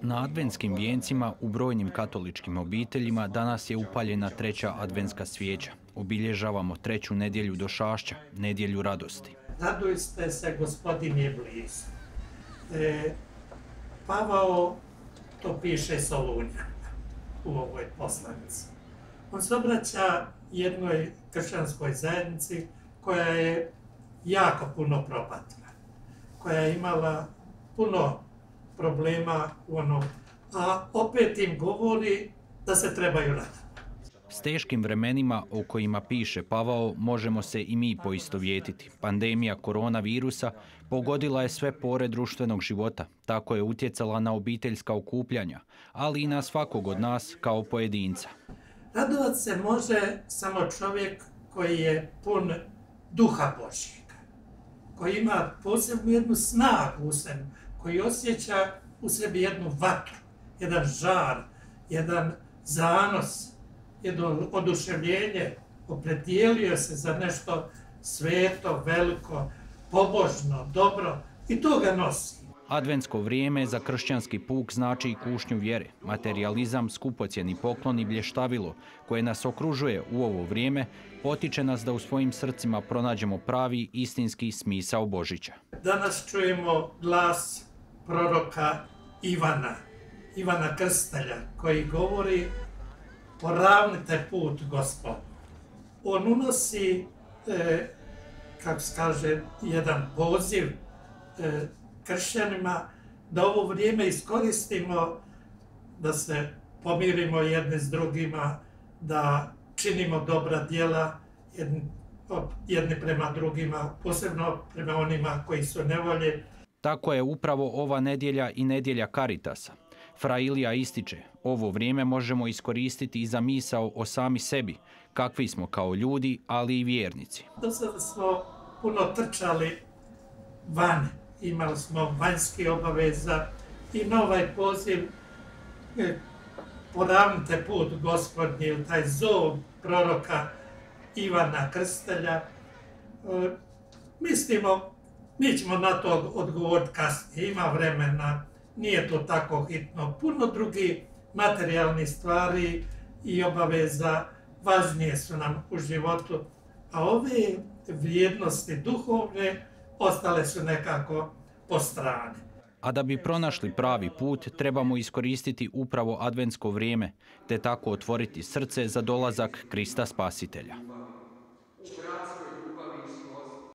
Na adventskim vijencima u brojnim katoličkim obiteljima danas je upaljena treća adventska svijeća. Obilježavamo treću nedjelju došašća, nedjelju radosti. Radujte se, Gospodin je blizu. Pavao to piše Solunjanima u ovoj poslanici. On se obraća jednoj kršćanskoj zajednici koja je jako puno propatila, koja je imala puno problema a opet im govori da se trebaju raditi. S teškim vremenima o kojima piše Pavao možemo se i mi poistovjetiti. Pandemija koronavirusa pogodila je sve pore društvenog života, tako je utjecala na obiteljska okupljanja, ali i na svakog od nas kao pojedinca. Radovat se može samo čovjek koji je pun duha Božjega, koji ima posebnu jednu snagu u sebi, koji osjeća u sebi jednu vatru, jedan žar, jedan zanos, jedno oduševljenje, opredijelio se za nešto sveto, veliko, pobožno, dobro i to ga nosi. Adventsko vrijeme za kršćanski puk znači i kušnju vjere, materijalizam, skupocjeni poklon i blještavilo koje nas okružuje u ovo vrijeme, potiče nas da u svojim srcima pronađemo pravi istinski smisao Božića. Danas čujemo glas proroka Ivana Krstelja koji govori: poravnite put Gospodu. On unosi, kako se kaže, jedan poziv kršćanima da ovo vrijeme iskoristimo, da se pomirimo jedni s drugima, da činimo dobra djela jedni prema drugima, posebno prema onima koji su nevolje. Tako je upravo ova nedjelja i nedjelja Caritasa. Fra Ilija ističe, ovo vrijeme možemo iskoristiti i za misao o sami sebi, kakvi smo kao ljudi, ali i vjernici. Do sada smo puno trčali van, imali smo vanjski obaveza i na ovaj poziv poravnite put Gospodnji, taj zov proroka Ivana Krstelja. Mislimo, mi ćemo na to odgovoriti kasnije, ima vremena, nije to tako hitno. Puno drugih materijalnih stvari i obaveza važnije su nam u životu, a ove vrijednosti duhovne ostale su nekako po strani. A da bi pronašli pravi put, trebamo iskoristiti upravo adventsko vrijeme, te tako otvoriti srce za dolazak Krista Spasitelja.